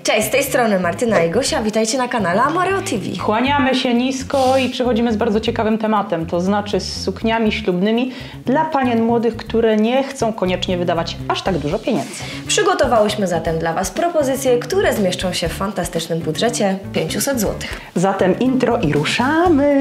Cześć, z tej strony Martyna i Gosia, witajcie na kanale Amoreo TV. Kłaniamy się nisko i przychodzimy z bardzo ciekawym tematem, to znaczy z sukniami ślubnymi dla panien młodych, które nie chcą koniecznie wydawać aż tak dużo pieniędzy. Przygotowałyśmy zatem dla Was propozycje, które zmieszczą się w fantastycznym budżecie 500 zł. Zatem intro i ruszamy!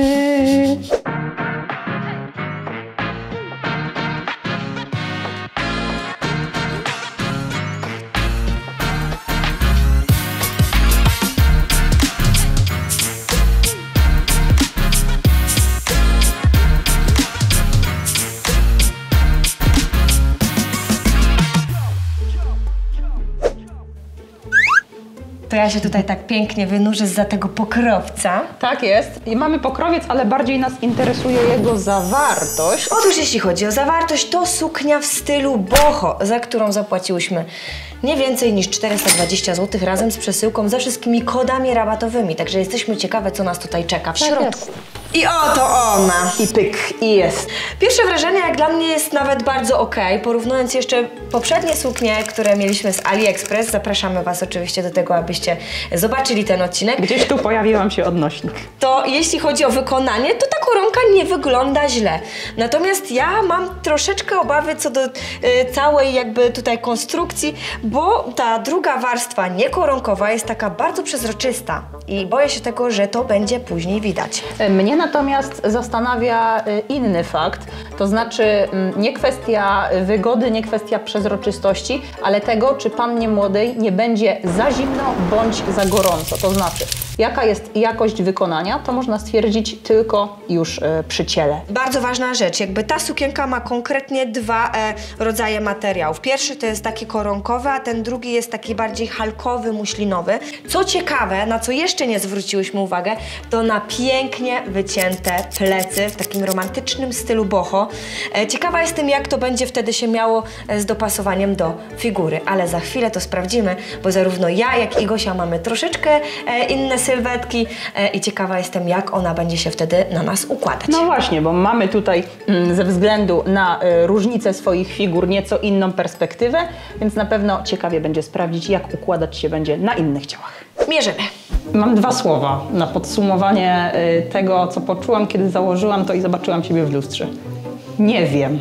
To ja się tutaj tak pięknie wynurzę zza tego pokrowca. Tak jest. I mamy pokrowiec, ale bardziej nas interesuje jego zawartość. Otóż jeśli chodzi o zawartość, to suknia w stylu boho, za którą zapłaciłyśmy nie więcej niż 420 zł razem z przesyłką, ze wszystkimi kodami rabatowymi. Także jesteśmy ciekawe, co nas tutaj czeka w środku. Jest. I oto ona. I pyk, i jest. Pierwsze wrażenie jak dla mnie jest nawet bardzo ok. Porównując jeszcze poprzednie suknie, które mieliśmy z AliExpress, zapraszamy Was oczywiście do tego, abyście zobaczyli ten odcinek. Gdzieś tu pojawił się odnośnik. To jeśli chodzi o wykonanie, to ta koronka nie wygląda źle. Natomiast ja mam troszeczkę obawy co do całej jakby tutaj konstrukcji, bo ta druga warstwa niekoronkowa jest taka bardzo przezroczysta i boję się tego, że to będzie później widać. Mnie natomiast zastanawia inny fakt, to znaczy nie kwestia wygody, nie kwestia przezroczystości, ale tego, czy pannie młodej nie będzie za zimno bądź za gorąco. To znaczy, jaka jest jakość wykonania, to można stwierdzić tylko już przy ciele. Bardzo ważna rzecz, jakby ta sukienka ma konkretnie dwa rodzaje materiałów. Pierwszy to jest taki koronkowy, a ten drugi jest taki bardziej halkowy, muślinowy. Co ciekawe, na co jeszcze nie zwróciłyśmy uwagę, to na pięknie wycięte plecy w takim romantycznym stylu boho. Ciekawa jestem, jak to będzie wtedy się miało z dopasowaniem do figury, ale za chwilę to sprawdzimy, bo zarówno ja, jak i Gosia mamy troszeczkę inne sylwetki i ciekawa jestem, jak ona będzie się wtedy na nas układać. No właśnie, bo mamy tutaj ze względu na różnicę swoich figur nieco inną perspektywę, więc na pewno ciekawie będzie sprawdzić, jak układać się będzie na innych ciałach. Mierzymy. Mam dwa słowa na podsumowanie tego, co poczułam, kiedy założyłam to i zobaczyłam siebie w lustrze. Nie wiem.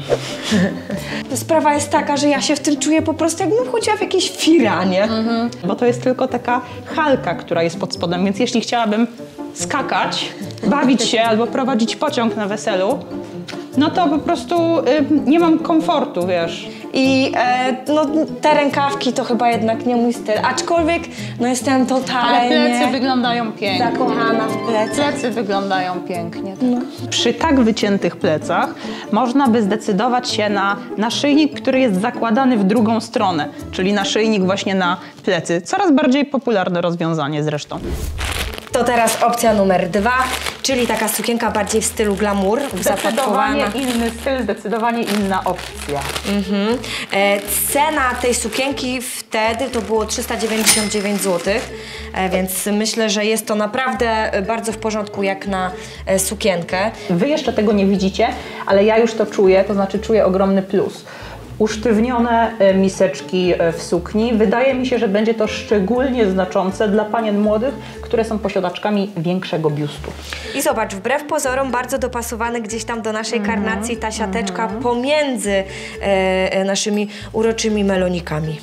Sprawa jest taka, że ja się w tym czuję po prostu, jakbym chodziła w jakiejś firanie. Bo to jest tylko taka halka, która jest pod spodem, więc jeśli chciałabym skakać, bawić się albo prowadzić pociąg na weselu, no to po prostu nie mam komfortu, wiesz. I no, te rękawki to chyba jednak nie mój styl, aczkolwiek no jestem totalnie Ale plecy wyglądają pięknie. zakochana w plecach. Plecy wyglądają pięknie. Tak. No. Przy tak wyciętych plecach można by zdecydować się na naszyjnik, który jest zakładany w drugą stronę, czyli naszyjnik właśnie na plecy. Coraz bardziej popularne rozwiązanie zresztą. To teraz opcja numer 2, czyli taka sukienka bardziej w stylu glamour. Zdecydowanie inny styl, zdecydowanie inna opcja. Cena tej sukienki wtedy to było 399 zł, więc myślę, że jest to naprawdę bardzo w porządku jak na sukienkę. Wy jeszcze tego nie widzicie, ale ja już to czuję, to znaczy czuję ogromny plus. Usztywnione miseczki w sukni. Wydaje mi się, że będzie to szczególnie znaczące dla panien młodych, które są posiadaczkami większego biustu. I zobacz, wbrew pozorom bardzo dopasowane gdzieś tam do naszej karnacji ta siateczka pomiędzy naszymi uroczymi melonikami.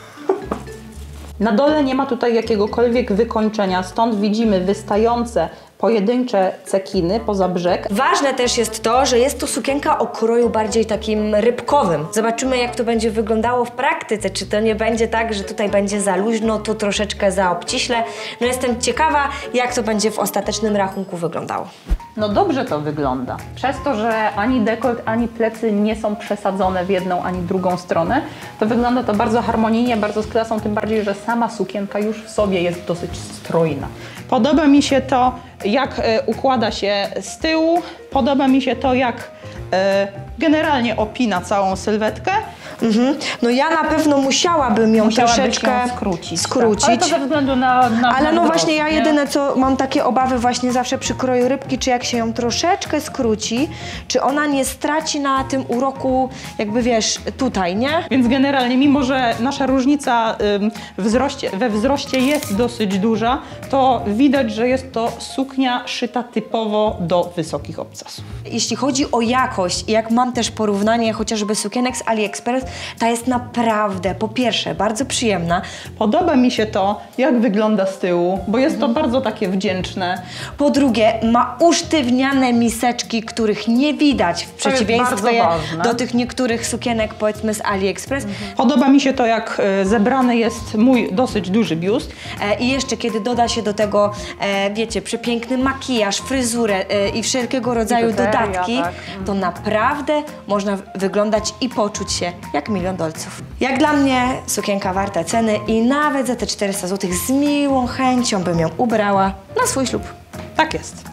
Na dole nie ma tutaj jakiegokolwiek wykończenia, stąd widzimy wystające pojedyncze cekiny poza brzeg. Ważne też jest to, że jest to sukienka o kroju bardziej takim rybkowym. Zobaczymy, jak to będzie wyglądało w praktyce. Czy to nie będzie tak, że tutaj będzie za luźno, tu troszeczkę za obciśle. No jestem ciekawa, jak to będzie w ostatecznym rachunku wyglądało. No dobrze to wygląda. Przez to, że ani dekolt, ani plecy nie są przesadzone w jedną, ani drugą stronę, to wygląda to bardzo harmonijnie, bardzo z klasą, tym bardziej, że sama sukienka już w sobie jest dosyć strojna. Podoba mi się to, jak układa się z tyłu, podoba mi się to, jak generalnie opina całą sylwetkę. No ja na pewno musiałabym ją troszeczkę ją skrócić. Tak. Ale to ze względu na ale no wzrost, właśnie ja nie? jedyne co mam takie obawy właśnie zawsze przy kroju rybki, czy jak się ją troszeczkę skróci, czy ona nie straci na tym uroku, jakby wiesz, tutaj, nie? Więc generalnie, mimo że nasza różnica we wzroście jest dosyć duża, to widać, że jest to suknia szyta typowo do wysokich obcasów. Jeśli chodzi o jakość i jak mam też porównanie chociażby sukienek z AliExpress, ta jest naprawdę, po pierwsze, bardzo przyjemna. Podoba mi się to, jak wygląda z tyłu, bo jest to bardzo takie wdzięczne. Po drugie, ma usztywniane miseczki, których nie widać w przeciwieństwie do tych niektórych sukienek, powiedzmy, z AliExpress. Podoba mi się to, jak zebrany jest mój dosyć duży biust. I jeszcze, kiedy doda się do tego, wiecie, przepiękny makijaż, fryzurę i wszelkiego rodzaju dodatki, tak. to naprawdę można wyglądać i poczuć się jak $1 000 000. Jak dla mnie sukienka warta ceny i nawet za te 400 zł z miłą chęcią bym ją ubrała na swój ślub. Tak jest.